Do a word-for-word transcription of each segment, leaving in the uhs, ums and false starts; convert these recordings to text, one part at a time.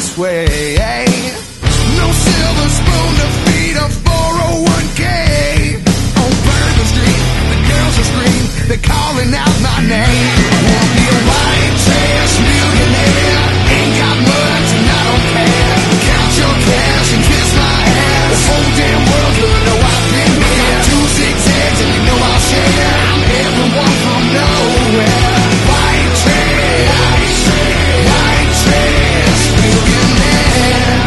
this way. No silver spoon to feed a four oh one k. On Bourbon Street, the girls will scream, they're calling out my name. I wanna be a white trash millionaire. Ain't got much and I don't care. Count your cash and kiss my ass. The whole damn world will know I've been here. Two zigzags and you know I'll share. I'm everyone from nowhere. White trash, white trash millionaire.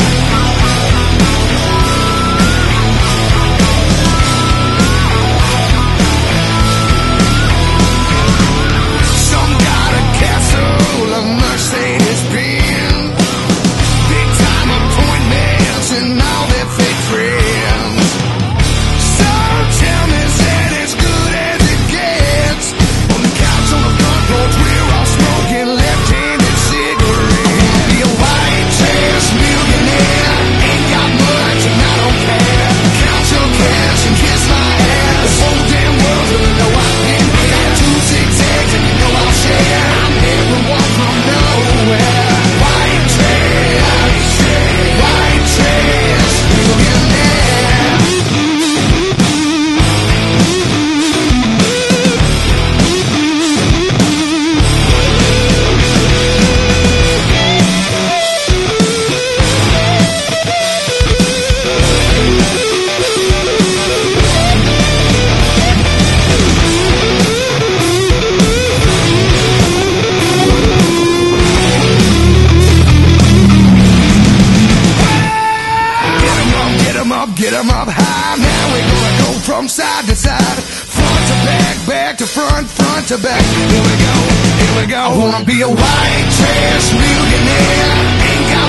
Some got a castle, a Mercedes-Benz, big time appointments and all their fake friends. So tell me, is that as good as it gets? On the couch on the front porch, we're all smoking left-handed cigarettes. I wanna be a white trash millionaire. Ain't got much and I don't care. Count your cash and kiss my ass. The whole damn world will know I've been here. Two zigzags and you know I'll share. I'm everyone from nowhere. White trash, white trash millionaire. Get 'em up, get 'em up high. Now we're gonna go from side to side, front to back, back to front, front to back. Here we go, here we go. I wanna be a white trash millionaire. Ain't got